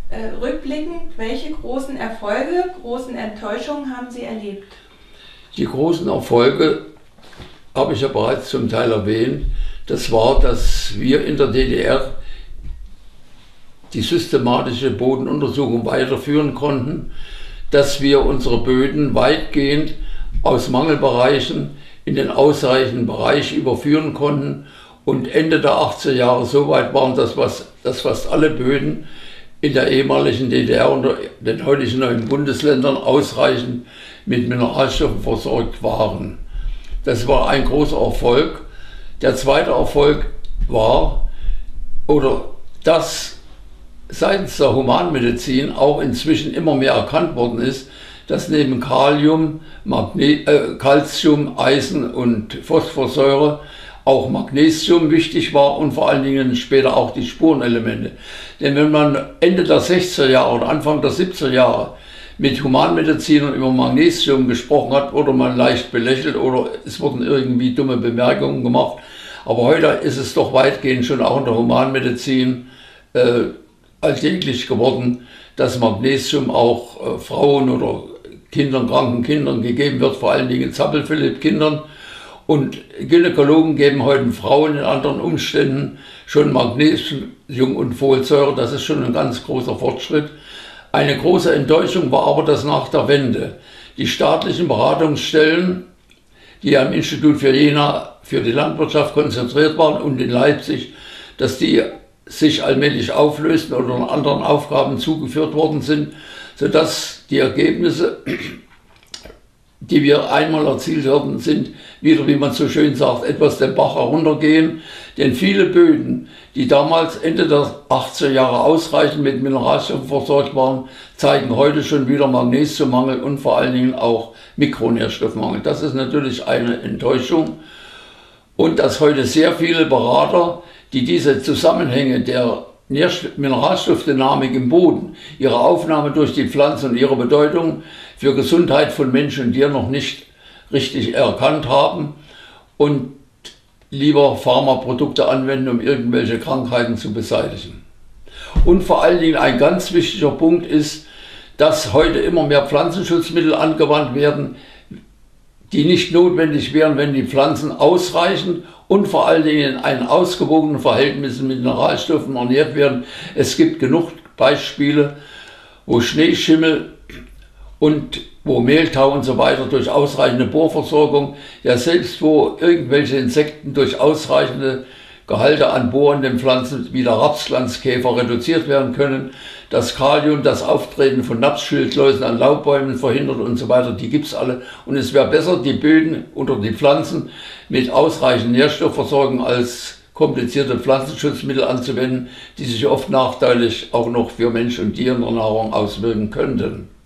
Rückblickend, welche großen Erfolge, großen Enttäuschungen haben Sie erlebt? Die großen Erfolge habe ich ja bereits zum Teil erwähnt. Das war, dass wir in der DDR die systematische Bodenuntersuchung weiterführen konnten, dass wir unsere Böden weitgehend aus Mangelbereichen in den ausreichenden Bereich überführen konnten und Ende der 80er Jahre so weit waren, dass fast alle Böden in der ehemaligen DDR und den heutigen neuen Bundesländern ausreichend mit Mineralstoffen versorgt waren. Das war ein großer Erfolg. Der zweite Erfolg war, dass seitens der Humanmedizin auch inzwischen immer mehr erkannt worden ist, dass neben Kalium, Calcium, Eisen und Phosphorsäure auch Magnesium wichtig war und vor allen Dingen später auch die Spurenelemente. Denn wenn man Ende der 60er Jahre oder Anfang der 70er Jahre mit Humanmedizinern über Magnesium gesprochen hat, wurde man leicht belächelt oder es wurden irgendwie dumme Bemerkungen gemacht. Aber heute ist es doch weitgehend schon auch in der Humanmedizin alltäglich geworden, dass Magnesium auch Frauen oder Kindern, kranken Kindern gegeben wird, vor allen Dingen Zappel-Philipp-Kindern. Und Gynäkologen geben heute Frauen in anderen Umständen schon Magnesium und Folsäure. Das ist schon ein ganz großer Fortschritt. Eine große Enttäuschung war aber, dass nach der Wende die staatlichen Beratungsstellen, die am Institut für Jena für die Landwirtschaft konzentriert waren und in Leipzig, dass die sich allmählich auflösten oder anderen Aufgaben zugeführt worden sind, sodass die Ergebnisse, die wir einmal erzielt haben, sind wieder, wie man so schön sagt, etwas den Bach heruntergehen. Denn viele Böden, die damals Ende der 80er Jahre ausreichend mit Mineralstoffen versorgt waren, zeigen heute schon wieder Magnesiummangel und vor allen Dingen auch Mikronährstoffmangel. Das ist natürlich eine Enttäuschung. Und dass heute sehr viele Berater, die diese Zusammenhänge der Mineralstoffdynamik im Boden, ihre Aufnahme durch die Pflanzen und ihre Bedeutung für Gesundheit von Mensch und Tier noch nicht richtig erkannt haben und lieber Pharmaprodukte anwenden, um irgendwelche Krankheiten zu beseitigen. Und vor allen Dingen ein ganz wichtiger Punkt ist, dass heute immer mehr Pflanzenschutzmittel angewandt werden, die nicht notwendig wären, wenn die Pflanzen ausreichend und vor allen Dingen in einem ausgewogenen Verhältnis mit Mineralstoffen ernährt werden. Es gibt genug Beispiele, wo Schneeschimmel und wo Mehltau und so weiter durch ausreichende Bohrversorgung, ja selbst wo irgendwelche Insekten durch ausreichende Gehalte an bohrenden Pflanzen wie der Rapsglanzkäfer reduziert werden können, das Kalium, das Auftreten von Napsschildläusen an Laubbäumen verhindert und so weiter, die gibt es alle. Und es wäre besser, die Böden oder die Pflanzen mit ausreichend Nährstoffversorgung als komplizierte Pflanzenschutzmittel anzuwenden, die sich oft nachteilig auch noch für Mensch und Tier in der Nahrung auswirken könnten.